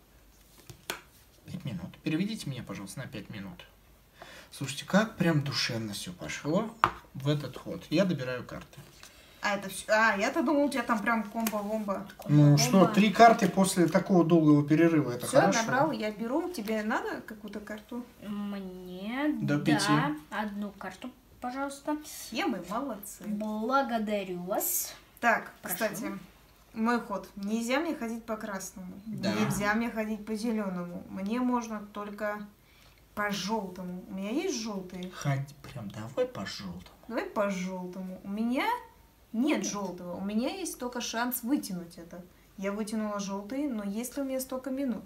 B: пять минут. Переведите меня, пожалуйста, на пять минут. Слушайте, как прям душевно все пошло в этот ход. Я добираю карты.
C: А, это все. А, я-то думал, у тебя там прям комбо-вомба.
B: Ну что, три карты после такого долгого перерыва, это
C: Все,
B: хорошо.
C: набрал, я беру. Тебе надо какую-то карту?
A: Мне,
B: До
A: да,
B: пяти.
A: одну карту, пожалуйста.
C: Все мы молодцы.
A: Благодарю вас.
C: Так,
A: Прошу.
C: кстати, мой ход. Нельзя мне ходить по красному.
B: Да.
C: Нельзя мне ходить по зеленому. Мне можно только по желтому. У меня есть желтые?
B: Хоть прям давай по желтому.
C: Давай по желтому. У меня нет желтого. У меня есть только шанс вытянуть это. Я вытянула желтый, но есть ли у меня столько минут?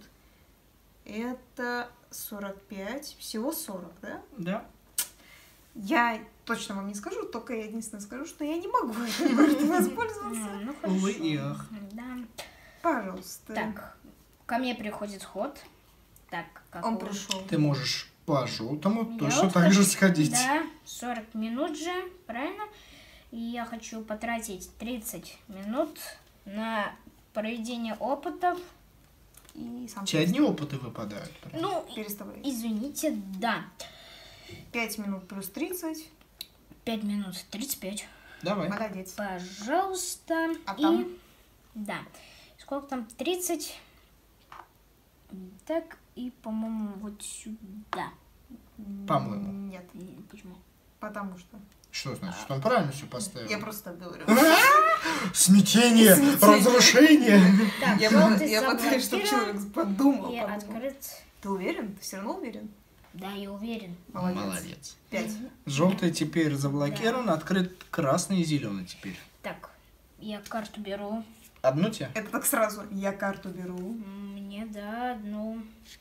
C: Это сорок пять. Всего сорок, да?
B: Да.
C: Я точно вам не скажу, только я единственное скажу, что я не могу этой картой воспользоваться.
A: Ну,
B: Увы
A: хорошо.
B: и ах.
A: Да.
C: Пожалуйста.
A: Так, ко мне приходит ход. Так, как
C: Он
A: у-
C: пришел.
B: Ты можешь по желтому
A: Я
B: точно
A: вот
B: так
A: хочу-
B: же сходить.
A: Да, сорок минут же, правильно? И я хочу потратить тридцать минут на проведение опытов.
C: И сам
B: У тебя одни опыты выпадают. прям.
A: Ну,
C: переставляй.
A: извините, да.
C: пять минут плюс тридцать.
A: пять минут. тридцать пять.
B: Давай.
C: Молодец.
A: Пожалуйста.
C: А
A: и...
C: там?
A: Да. Сколько там? тридцать. Так, и, по-моему, вот сюда.
B: По-моему.
C: Нет,
A: М, Почему?
C: потому что.
B: Что значит, что он правильно все поставил?
C: Я просто так говорю.
B: Смятение, разрушение.
A: Так,
C: Я
A: желтый
C: пытаюсь, я пытаюсь, чтобы
A: заблокирован.
C: человек подумал.
A: И
C: подумал.
A: открыт.
C: Ты уверен? Ты все равно уверен?
A: Да, я уверен.
C: Молодец.
B: Молодец.
C: Пять.
B: Желтый теперь заблокирован, открыт красный и зеленый теперь.
A: Так, я карту беру.
B: Одну тебе?
C: Это так сразу. Я карту беру.
A: Мне, да, одну.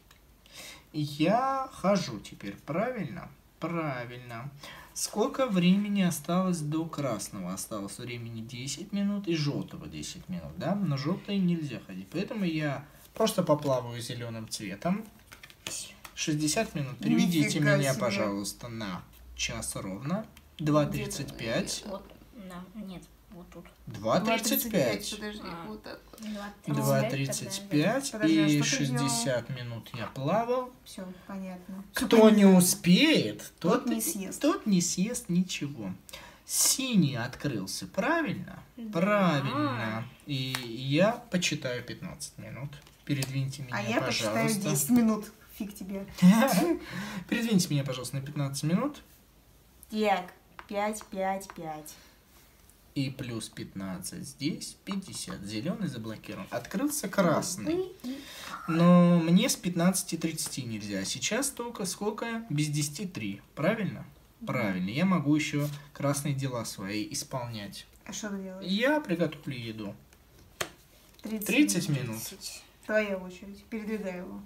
B: Я хожу теперь, правильно? Правильно. Сколько времени осталось до красного? Осталось времени десять минут и желтого десять минут, да? Но желтый нельзя ходить. Поэтому я просто поплаваю зеленым цветом. шестьдесят минут. Переведите
C: Нифига
B: меня,
C: себе.
B: пожалуйста, на час ровно. два тридцать пять.
A: Вот, да, нет, вот тут.
B: два тридцать пять.
C: Подожди,
A: А.
C: вот так.
B: два
A: тогда
B: тридцать
A: да.
B: пять.
C: Подожди, а
B: И
C: что ты
B: шестьдесят минут я плавал.
C: Все, понятно.
B: Кто не успеет, тот,
C: Тот не съест.
B: Тот не съест ничего. Синий открылся, правильно?
A: Да.
B: Правильно. И я почитаю пятнадцать минут. Передвиньте меня,
C: А я почитаю
B: пожалуйста.
C: десять минут. Фиг тебе.
B: Передвиньте меня, пожалуйста, на пятнадцать минут.
C: Так, пять, пять, пять.
B: И плюс пятнадцать здесь, пятьдесят. Зеленый заблокирован. Открылся красный. Но мне с пятнадцати тридцати нельзя. Сейчас только сколько? Без десяти три. Правильно? Правильно. Я могу еще красные дела свои исполнять.
C: А что ты делаешь?
B: Я приготовлю еду.
C: тридцать,
B: тридцать минут.
C: Твоя очередь. Передвигай его.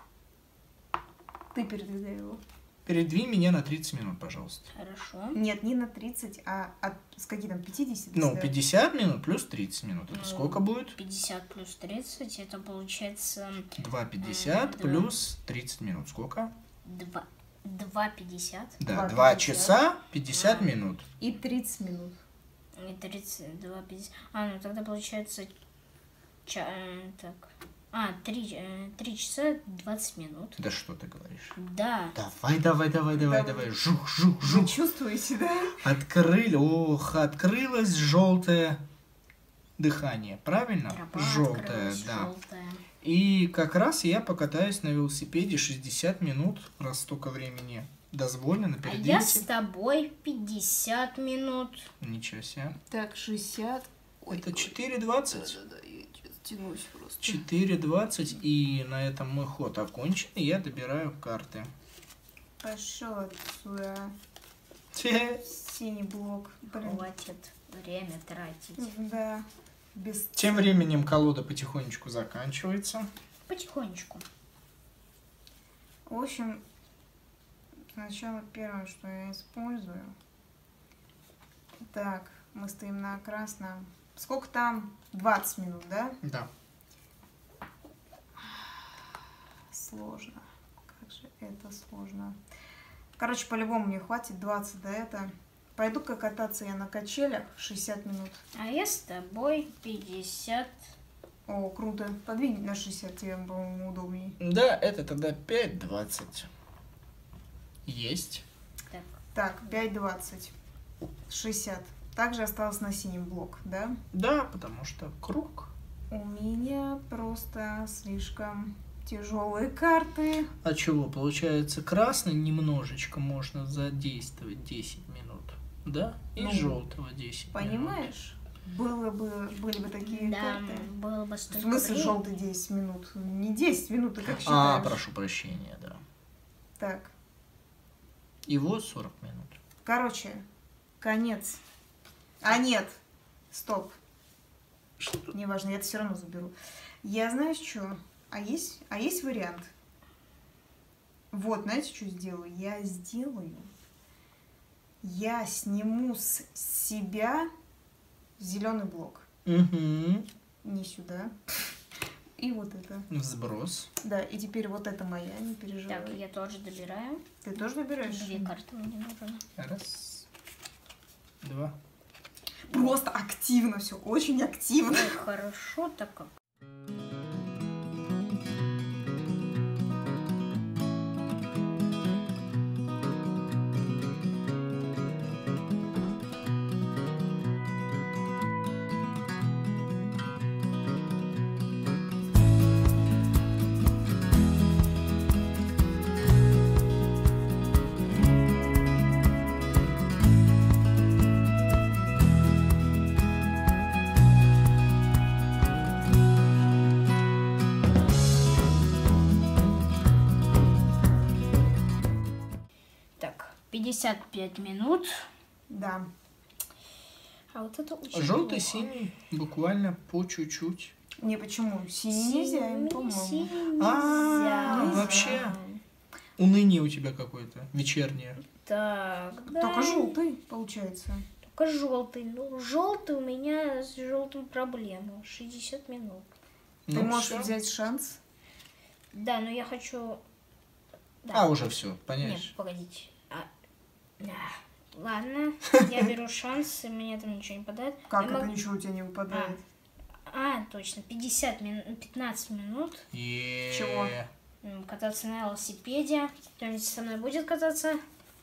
C: Ты передвигай его.
B: Передвинь меня на тридцать минут, пожалуйста.
A: Хорошо.
C: Нет, не на тридцать, а от, с какие там, пятьдесят?
B: Ну,
C: да?
B: пятьдесят минут плюс тридцать минут. Это
A: Ну,
B: сколько будет?
A: пятьдесят плюс тридцать, это получается
B: два пятьдесят
A: два.
B: плюс тридцать минут. Сколько?
A: два. два пятьдесят.
B: Да,
C: Два
B: два
C: пятьдесят.
B: часа пятьдесят
A: А.
B: минут.
C: И тридцать минут.
A: И тридцать два пятьдесят. А, ну тогда получается... Ча... э, Так. А, три, э, три часа двадцать минут.
B: Да что ты говоришь?
A: Да.
B: Давай, давай, давай, давай,
C: Давай.
B: давай. Жух, жух,
C: Вы
B: жух.
C: чувствуете, да?
B: Открыли, ох, открылось желтое дыхание, правильно?
A: Тропа
B: Желтое,
A: открылась,
B: да.
A: желтая.
B: И как раз я покатаюсь на велосипеде шестьдесят минут, раз столько времени дозволено,
A: А я с
B: передвиньте.
A: тобой пятьдесят минут.
B: Ничего себе.
C: Так, шестьдесят.
B: Это четыре двадцать.
C: Да, я тянусь просто.
B: четыре двадцать, и на этом мой ход окончен, и я добираю карты.
C: Пошел отсюда.
B: Те.
C: Синий блок. Блин.
A: Хватит время тратить.
C: Да. Без...
B: Тем временем колода потихонечку заканчивается.
A: Потихонечку.
C: В общем, сначала первое, что я использую. Так, мы стоим на красном. Сколько там? двадцать минут, да?
B: Да.
C: Сложно. Как же это сложно. Короче, по-любому мне хватит двадцать до этого. Пойду-ка кататься я на качелях шестьдесят минут.
A: А я с тобой пятьдесят.
C: О, круто. Подвинь на шестьдесят, тебе, по-моему, удобнее.
B: Да, это тогда пять двадцать. Есть.
A: Так,
C: Так, пять двадцать. шестьдесят. Также осталось на синем блок, да?
B: Да, потому что круг.
C: У меня просто слишком тяжелые карты.
B: А чего? Получается, красный немножечко можно задействовать десять минут. Да? И
C: Ну,
B: желтого десять минут.
C: Понимаешь? Было бы, были бы такие
A: да,
C: карты.
A: было бы
C: В
A: столько
C: смысле
A: времени.
C: желтый десять минут? Не десять минут, ты как
B: А,
C: считаешь?
B: прошу прощения, да.
C: Так,
B: И вот сорок минут.
C: короче, конец. А нет, стоп.
B: Что?
C: Неважно, я это все равно заберу. Я знаю, что. А есть, а есть вариант? Вот, знаете, что сделаю? Я сделаю. Я сниму с себя зеленый блок.
B: Угу.
C: Не сюда. И вот это.
B: Взброс.
C: Да, и теперь вот это моя, не переживай.
A: Так, я тоже добираю.
C: Ты тоже выбираешь?
A: Две карты мне нужны.
B: Раз. Два.
C: Просто активно все, очень активно.
A: Ой, хорошо, так как. пятьдесят пять минут.
C: Да.
A: А вот это очень
B: Желтый,
A: плохо.
B: синий, буквально по чуть-чуть.
C: Не, почему? Синий нельзя, им,
A: Синий,
C: по-моему.
A: синий
B: А,
A: нельзя.
B: вообще. Уныние у тебя какое-то, вечернее.
A: Так, да.
C: Только желтый, получается.
A: Только желтый. Ну, желтый у меня с желтым проблема. шестьдесят минут.
C: Ты
B: Ну,
C: можешь
B: всё.
C: взять шанс.
A: Да, но я хочу... Да.
B: А, уже все,
A: Нет,
B: понимаешь.
A: погодите. А, да. Ладно, я беру шанс, и мне там ничего не падает.
C: Как
A: Я
C: это
A: могу-
C: ничего у тебя не выпадает?
A: А, точно, пятьдесят минут, пятнадцать минут.
B: Е-
C: Чего?
A: М, Кататься на велосипеде. Кто-нибудь со мной будет кататься?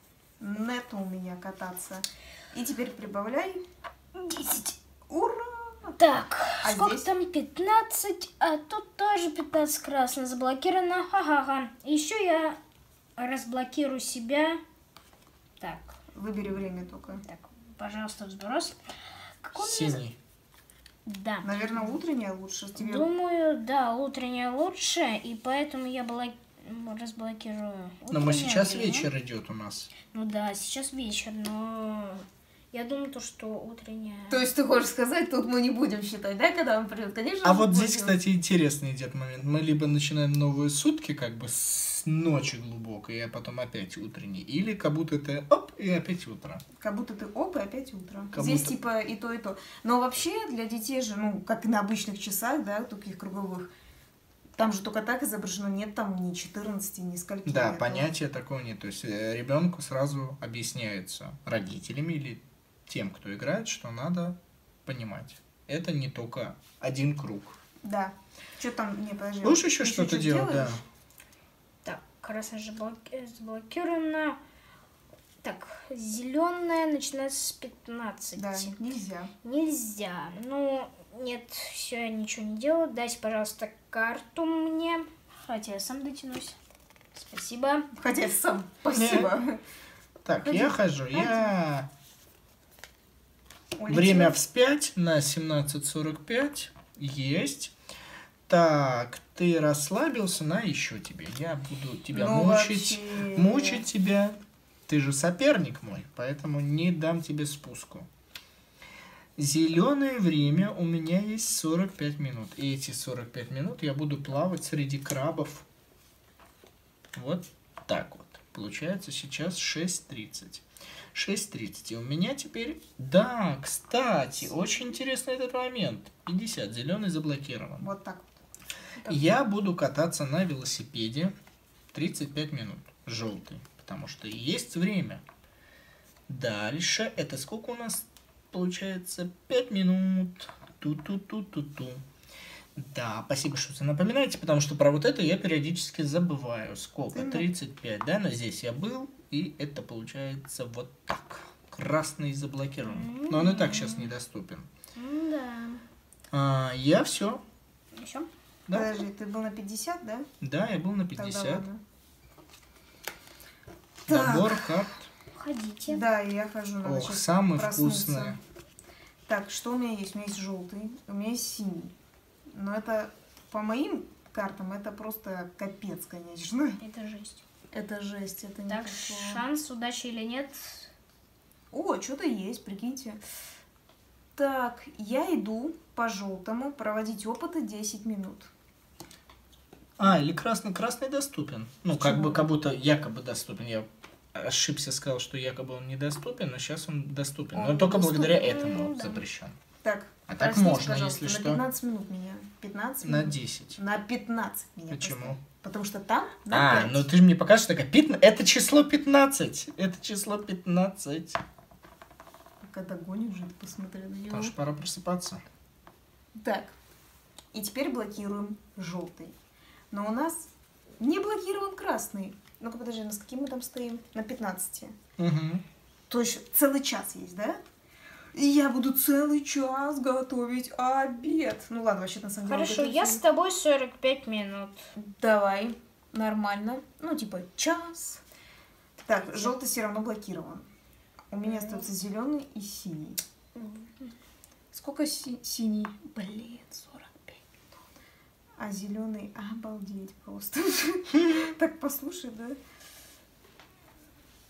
C: Нету у меня кататься. И теперь прибавляй.
A: десять.
C: Ура!
A: Так,
C: А
A: сколько
C: здесь?
A: там? пятнадцать, а тут тоже пятнадцать красно заблокировано. Ха-ха-ха. Еще я разблокирую себя. Так,
C: Выбери время только.
A: так, пожалуйста, взброс. Какой у меня-
B: Синий.
A: Да.
C: Наверное, утренняя лучше. Тебе...
A: Думаю, да, утренняя лучше, и поэтому я блок... разблокирую.
B: Но мы
A: утреннее
B: сейчас
A: время.
B: вечер идет у нас.
A: Ну да, сейчас вечер, но я думаю, то, что утренняя...
C: То есть ты хочешь сказать, тут мы не будем считать, да, когда он придет? Конечно
B: А
C: же,
B: вот
C: будем.
B: здесь, кстати, интересный идет момент. Мы либо начинаем новые сутки, как бы с ночи глубокой, а потом опять утренний. Или как будто это оп, и опять утро.
C: Как будто ты оп, и опять утро.
B: Как
C: Здесь
B: будто-
C: типа и то, и то. Но вообще для детей же, ну, как и на обычных часах, да, таких круговых, там же только так изображено, нет там ни четырнадцати, ни скольки.
B: Да,
C: нету.
B: понятия такого нет. То есть ребенку сразу объясняется родителями или тем, кто играет, что надо понимать. Это не только один круг.
C: Да. Что там, не, подожди.
B: Будешь еще
C: ты
B: что-то
C: что-то
B: делать, да?
C: делаешь?
A: Так, красная же блоки- заблокирована. Так, зеленая начинается с пятнадцати.
C: Да, нельзя.
A: Нельзя. Ну, нет, все, я ничего не делаю. Дайте, пожалуйста, карту мне. Хотя я сам дотянусь. Спасибо.
C: Хотя я сам, спасибо.
B: Так,
A: Ходи,
B: я хожу.
A: ходи.
B: Я
C: Улетела.
B: время вспять на семнадцать сорок пять есть. Так, ты расслабился, на еще тебе. Я буду тебя
C: Ну,
B: мучить,
C: вообще.
B: мучить тебя. Ты же соперник мой, поэтому не дам тебе спуску. Зеленое время у меня есть сорок пять минут. И эти сорок пять минут я буду плавать среди крабов. Вот так вот. Получается сейчас шесть тридцать. шесть тридцать. И у меня теперь... Да, кстати, очень интересный этот момент. пятьдесят. Зеленый заблокирован.
C: Вот так вот.
B: Я буду кататься на велосипеде тридцать пять минут. Желтый. Потому что есть время. Дальше. Это сколько у нас получается? пять минут. Ту-ту-ту-ту-ту. Да, спасибо, что вы напоминаете, потому что про вот это я периодически забываю. Сколько?
C: Ты-
B: тридцать пять, да? Но здесь я был, и это получается вот так. Красный заблокирован. Но он и так сейчас недоступен.
A: Да.
B: А, я все.
A: Еще?
B: Да?
C: Подожди, ты был на пятьдесят, да?
B: Да, я был на
C: Тогда
B: пятьдесят.
C: ладно. Так.
B: Набор карт.
A: Ходите.
C: Да, и я хожу, надо
B: Ох,
C: сейчас
B: самые
C: проснуться.
B: вкусные.
C: Так, что у меня есть? У меня есть желтый, у меня есть синий. Но это по моим картам это просто капец, конечно.
A: Это жесть.
C: Это жесть, это не
A: Так,
C: такое.
A: шанс, удачи или нет?
C: О, что-то есть, прикиньте. Так, я иду по желтому проводить опыты десять минут.
B: А, или красный. Красный доступен. Ну, как
C: Почему?
B: бы, как будто якобы доступен. Я ошибся, сказал, что якобы он недоступен, но сейчас он доступен. Но
C: Он
B: только
C: доступен.
B: благодаря этому
A: Ну, да.
B: запрещен.
C: Так,
B: А так
C: простите,
B: можно,
C: пожалуйста,
B: если
C: на
B: что.
C: пятнадцать минут меня. пятнадцать
B: На
C: минут?
B: десять.
C: На пятнадцать меня.
B: Почему?
C: поставь. Потому что там на
B: А,
C: пять.
B: ну ты же мне покажешь, такая, пятна- это число пятнадцать. Это число пятнадцать.
C: Когда гонишь же, ты посмотри на него.
B: Тоже пора просыпаться.
C: Так, и теперь блокируем желтый. Но у нас не блокирован красный. Ну-ка, подожди, на с каким мы там стоим? На пятнадцати.
B: Угу.
C: То есть целый час есть, да? И я буду целый час готовить обед. Ну ладно, вообще на самом деле...
A: Хорошо,
C: готовить
A: я
C: не-
A: с тобой сорок пять минут.
C: Давай, нормально. Ну, типа, час. Так, желтый все равно блокирован. У меня остается зеленый и синий. Сколько си- синий? Блин, сорок пять минут. А зеленый, обалдеть просто. Так послушай, да?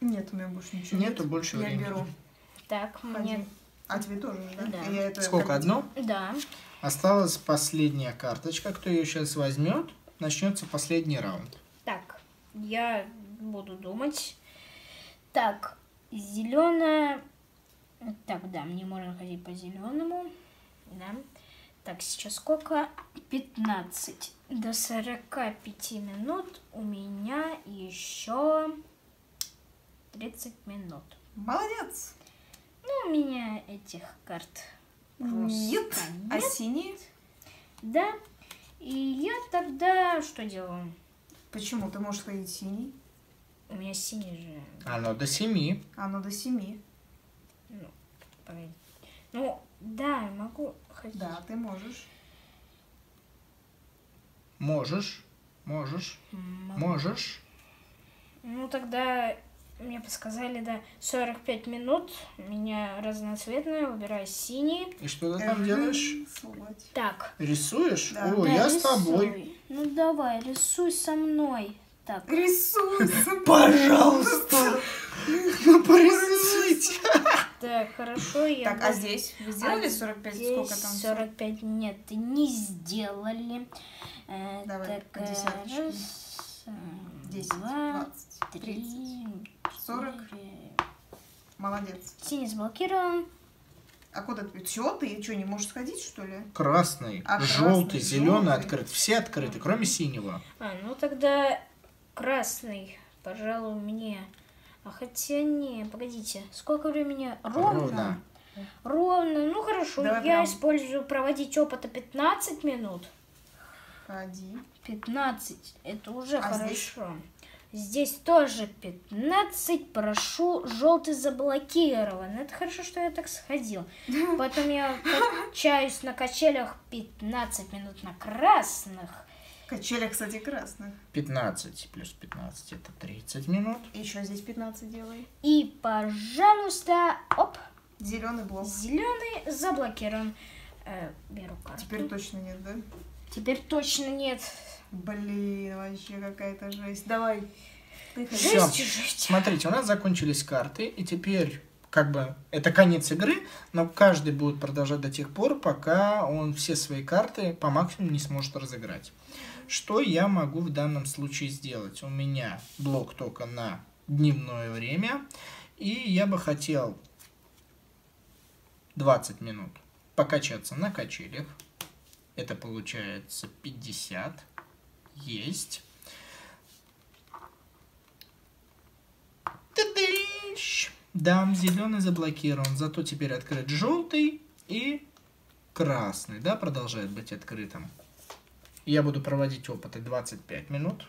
C: Нет, у меня больше ничего
B: Нету
C: нет.
B: больше
C: Я
B: времени.
C: беру.
A: Так, мне...
C: Ходи. А тебе тоже, да?
A: Да.
C: Я это
B: Сколько,
C: как-
B: одно?
A: Да.
B: Осталась последняя карточка. Кто ее сейчас возьмет, начнется последний раунд.
A: Так, я буду думать. Так, зеленая. Так, да, мне можно ходить по зеленому. Да. Так, сейчас сколько? пятнадцать. До сорока пяти минут у меня еще тридцать минут.
C: Молодец.
A: Ну, у меня этих карт
C: Нет.
A: просто
C: А
A: нет.
C: синие?
A: Да. И я тогда что делаю?
C: Почему? Ты можешь ходить синий.
A: У меня синий же.
B: Оно до семи.
C: Оно до семи.
A: Ну, погоди. Ну, да, я могу ходить.
C: Да, ты можешь.
B: Можешь. Можешь.
A: М,
B: Можешь.
A: Ну, тогда мне подсказали, да, сорок пять минут. У меня разноцветные, выбираю синий.
B: И что ты там делаешь?
C: Рисовать.
A: Так.
B: Рисуешь?
C: Да.
B: О,
A: да,
B: я с
A: рисуй.
B: тобой.
A: Ну, давай, рисуй со мной. Так.
C: Рисуй.
B: Пожалуйста. Ну, порисуйте.
A: Так, хорошо, я...
C: Так, а
A: буду-
C: здесь? Вы сделали
A: А
C: сорок пять?
A: здесь
C: Сколько там?
A: сорок пять нет, не сделали. Э,
C: Давай,
A: так,
C: по
A: э,
C: десяточке.
A: раз, э,
C: десять,
A: два,
C: двадцать,
A: три,
C: тридцать, сорок.
A: четыре.
C: Молодец.
A: Синий заблокирован.
C: А куда ты? Все, ты что, не можешь сходить, что ли?
B: Красный,
C: А,
B: желтый,
C: красный,
B: зеленый
C: желтый.
B: открыт. Все открыты, кроме синего.
A: А, ну тогда красный, пожалуй, мне. А хотя не, погодите, сколько времени? Ровно?
B: Ровно.
A: Ровно. Ну хорошо,
C: Давай
A: я
C: прям.
A: использую проводить опыта пятнадцать минут.
C: Ходи.
A: пятнадцать, это уже
C: А здесь?
A: хорошо. Здесь тоже пятнадцать, прошу, желтый заблокирован. Это хорошо, что я так сходил. Потом я качаюсь на качелях пятнадцать минут на красных.
C: Качеля, кстати, красных.
B: пятнадцать плюс пятнадцать это тридцать минут.
C: Еще здесь пятнадцать делай.
A: И, пожалуйста, оп,
C: Зеленый блок.
A: зеленый заблокирован. Э, беру карту.
C: Теперь точно нет, да?
A: Теперь точно нет.
C: Блин, вообще какая-то жесть. Давай. Ты ходи.
B: Всё.
A: Жесть, жесть.
B: Смотрите, у нас закончились карты, и теперь, как бы, это конец игры, но каждый будет продолжать до тех пор, пока он все свои карты по максимуму не сможет разыграть. Что я могу в данном случае сделать? У меня блок только на дневное время, и я бы хотел двадцать минут покачаться на качелях. Это получается пятьдесят. Есть. Та-дыщ! Да, зеленый заблокирован, зато теперь открыт желтый и красный, да, продолжает быть открытым. Я буду проводить опыты двадцать пять минут.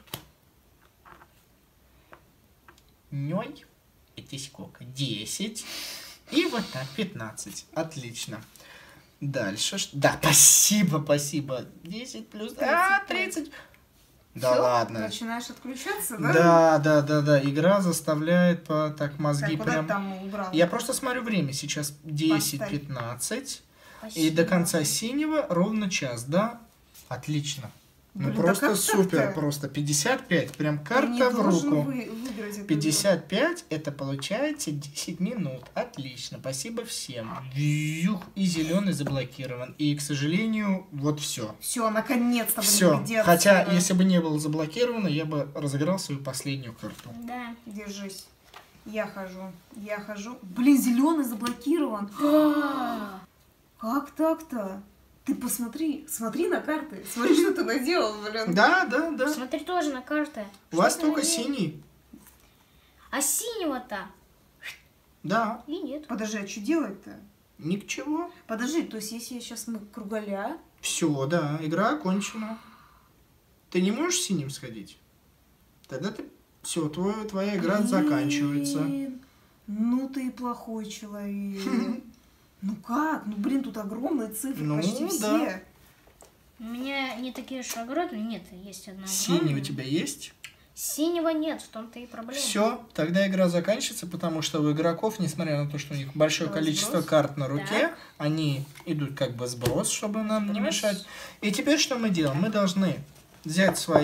B: Ноль. Это сколько? десять. И вот так, пятнадцать. Отлично. Дальше. ш- Да, спасибо, спасибо. десять плюс... А, тридцать. Да
C: Всё?
B: ладно.
C: Начинаешь отключаться, да?
B: Да, да, да, да. Игра заставляет по так мозги
C: Так, куда
B: прям...
C: ты там убрал?
B: Я просто смотрю время. Сейчас десять
C: Поставь.
B: пятнадцать. И
A: Спасибо.
B: до конца синего ровно час, да? Отлично. Ну
C: Блин, да
B: просто
C: как
B: супер,
C: так-то?
B: просто пятьдесят пять, прям
C: Ты
B: карта
C: не
B: в
C: должен
B: руку.
C: вы- выиграть эту
B: пятьдесят пять это получается десять минут. Отлично, спасибо всем. Вьюх, и зеленый заблокирован. И, к сожалению, вот все.
C: игру. Все, наконец-то, блин,
B: Все.
C: где
B: Хотя,
C: отсюда?
B: если бы не было заблокировано, я бы разыграл свою последнюю карту.
A: Да.
C: Держись. Я хожу. Я хожу. Блин, зеленый заблокирован.
A: Да.
C: Как так-то? Ты посмотри, смотри на карты. Смотри, что ты наделал, блин.
B: Да, да, да.
A: Смотри тоже на карты.
B: У вас
A: Что
B: только
A: ты надел?
B: синий.
A: А синего-то
B: Да.
A: и нет.
C: Подожди, а что делать-то?
B: Ничего.
C: Подожди, то есть если сейчас мы кругаля...
B: Все, да, игра окончена. Ты не можешь синим сходить? Тогда ты... Все, твоя, твоя игра заканчивается.
C: Блин, ну ты и плохой человек. Ну как? Ну блин, тут огромные цифры,
B: Ну,
C: почти
B: да.
C: все.
A: У меня не такие уж огромные. Нет, есть одна
B: Синий у
A: огромная.
B: тебя есть?
A: Синего нет, в том-то и проблема.
B: Все, тогда игра заканчивается, потому что у игроков, несмотря на то, что у них большое
C: Давай
B: количество
C: сброс.
B: карт на руке,
A: Так.
B: они идут как бы сброс, чтобы нам не
A: Сброс.
B: мешать. И теперь что мы делаем? Мы должны взять свою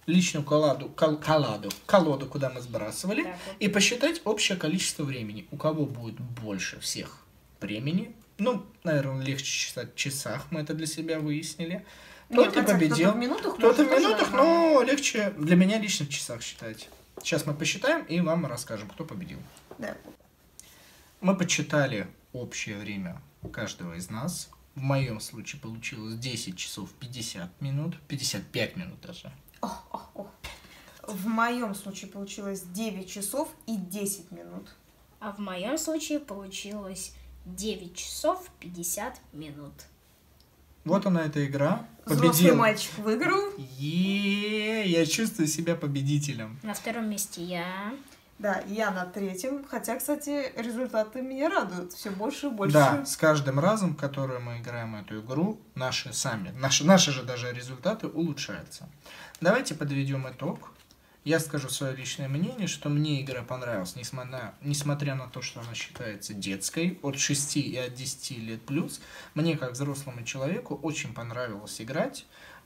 B: личную колоду, кол, колоду, колоду, куда мы сбрасывали,
A: Так вот.
B: и посчитать общее количество времени. У кого будет больше всех времени, ну, наверное, легче считать в часах, мы это для себя выяснили.
C: Ну,
B: Тот и
C: хотя
B: победил.
C: Кто-то в минутах,
B: Кто-то в
C: может, тоже,
B: минутах,
C: ага.
B: но легче для меня лично в часах считать. Сейчас мы посчитаем и вам расскажем, кто победил.
C: Да.
B: Мы подсчитали общее время каждого из нас. В моем случае получилось десять часов пятьдесят минут, пятьдесят пять минут даже.
C: О, о, о. В моем случае получилось девять часов и десять минут.
A: А в моем случае получилось девять часов пятьдесят минут.
B: Вот она, эта игра.
C: Взрослый
B: Победил.
C: мальчик выиграл.
B: Е, я чувствую себя победителем.
A: На втором месте я.
C: Да, я на третьем. Хотя, кстати, результаты меня радуют. Все больше и больше.
B: Да, с каждым разом, который мы играем эту игру, наши сами, наши, наши же даже результаты улучшаются. Давайте подведем итог. Я скажу свое личное мнение, что мне игра понравилась, несмотря, несмотря на то, что она считается детской, от шести и от десяти лет плюс. Мне, как взрослому человеку, очень понравилось играть.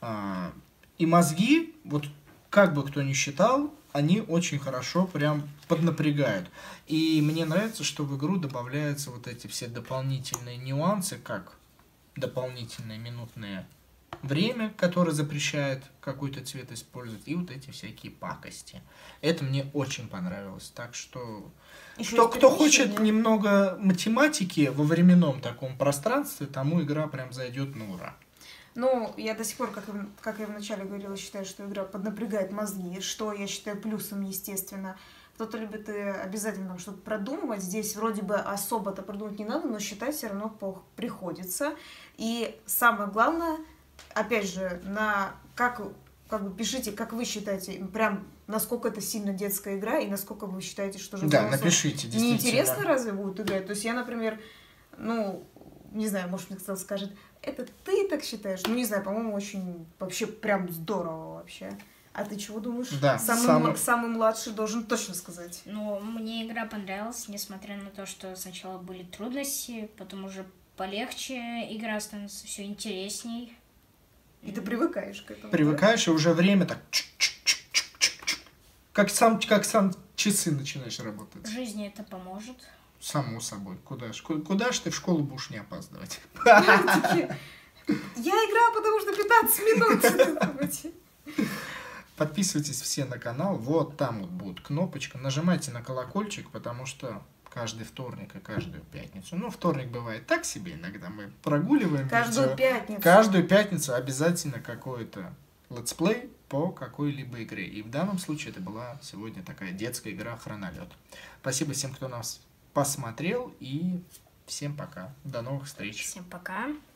B: И мозги, вот как бы кто ни считал, они очень хорошо прям поднапрягают. И мне нравится, что в игру добавляются вот эти все дополнительные нюансы, как дополнительное минутное время, которое запрещает какой-то цвет использовать, и вот эти всякие пакости. Это мне очень понравилось. Так что
C: Еще
B: кто,
C: есть
B: кто хочет
C: перемещение.
B: немного математики во временном таком пространстве, тому игра прям зайдет на ура.
C: Ну, я до сих пор, как, и- как я вначале говорила, считаю, что игра поднапрягает мозги, что я считаю плюсом, естественно. Кто-то любит э, обязательно там что-то продумывать. Здесь вроде бы особо-то продумать не надо, но считать все равно по- приходится. И самое главное, опять же, на как, как бы пишите, как вы считаете, прям насколько это сильно детская игра, и насколько вы считаете, что же
B: Да,
C: взрослым
B: напишите, действительно.
C: неинтересно разве будут играть? То есть я, например, ну, не знаю, может, мне кто-то скажет, это ты так считаешь? Ну, не знаю, по-моему, очень вообще прям здорово вообще. А ты чего думаешь?
B: Да,
C: самый,
B: самый-
C: м- самый младший должен точно сказать.
A: Ну, мне игра понравилась, несмотря на то, что сначала были трудности, потом уже полегче, игра становится все интересней.
C: И ты привыкаешь к этому.
B: Привыкаешь, и уже время так... чик-чик-чик-чик-чик-чик. Как сам, как сам часы начинаешь работать.
A: В жизни это поможет.
B: Само собой. Куда ж, ку- куда ж ты в школу будешь не опаздывать?
C: Такие, я играю, потому что пятнадцать минут.
B: Подписывайтесь все на канал. Вот там вот будет кнопочка. Нажимайте на колокольчик, потому что каждый вторник и каждую пятницу. Ну, вторник бывает так себе иногда. Мы прогуливаем.
C: Каждую
B: видео.
C: пятницу.
B: Каждую пятницу обязательно какой-то летсплей по какой-либо игре. И в данном случае это была сегодня такая детская игра «Хронолет». Спасибо всем, кто нас посмотрел. И всем пока. До новых встреч.
A: Всем пока.